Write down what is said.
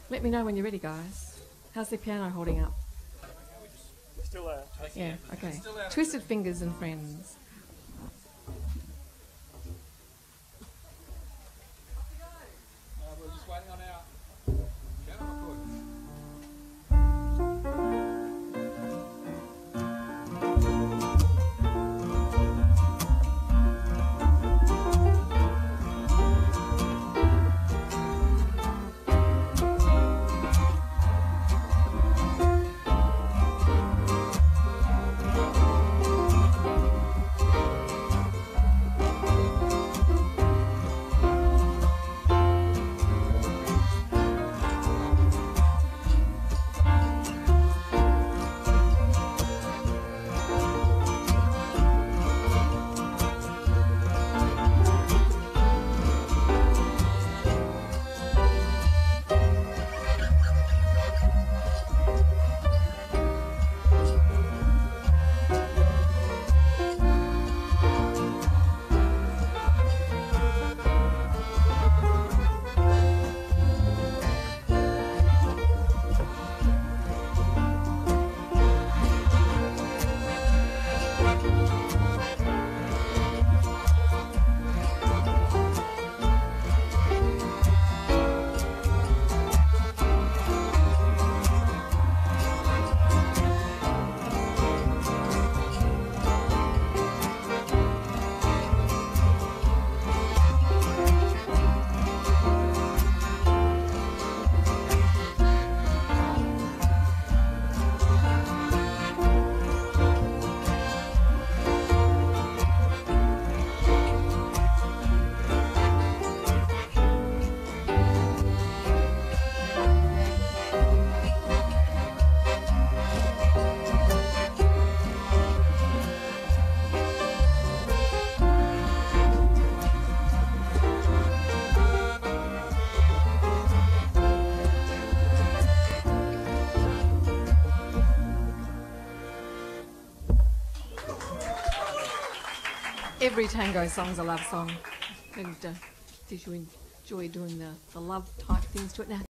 Let me know when you're ready, guys. How's the piano holding up? Still Yeah, okay. Twisted Fingers and Friends. We're just waiting on our piano record. Every tango song's a love song. And did you enjoy doing the love type things to it? Now,